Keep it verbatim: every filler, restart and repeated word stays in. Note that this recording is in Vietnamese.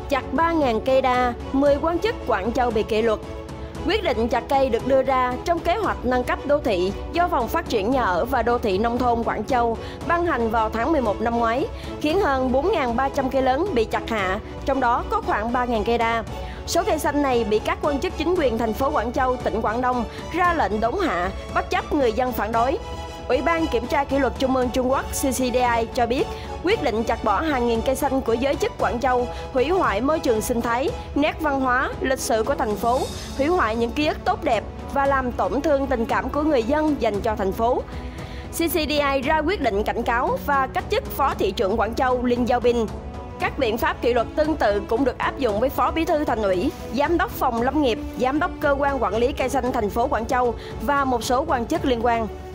Chặt ba nghìn cây đa, mười quan chức Quảng Châu bị kỷ luật. Quyết định chặt cây được đưa ra trong kế hoạch nâng cấp đô thị do Phòng Phát triển Nhà ở và Đô thị Nông thôn Quảng Châu ban hành vào tháng mười một năm ngoái, khiến hơn bốn nghìn ba trăm cây lớn bị chặt hạ, trong đó có khoảng ba nghìn cây đa. Số cây xanh này bị các quan chức chính quyền thành phố Quảng Châu, tỉnh Quảng Đông ra lệnh đốn hạ, bất chấp người dân phản đối. Ủy ban Kiểm tra Kỷ luật Trung ương Trung Quốc C C D I cho biết, quyết định chặt bỏ hàng nghìn cây xanh của giới chức Quảng Châu hủy hoại môi trường sinh thái, nét văn hóa, lịch sử của thành phố, hủy hoại những ký ức tốt đẹp và làm tổn thương tình cảm của người dân dành cho thành phố. C C D I ra quyết định cảnh cáo và cách chức Phó Thị trưởng Quảng Châu Linh Giao Bình. Các biện pháp kỷ luật tương tự cũng được áp dụng với Phó Bí thư Thành ủy, Giám đốc Phòng Lâm nghiệp, Giám đốc Cơ quan Quản lý Cây xanh thành phố Quảng Châu và một số quan chức liên quan.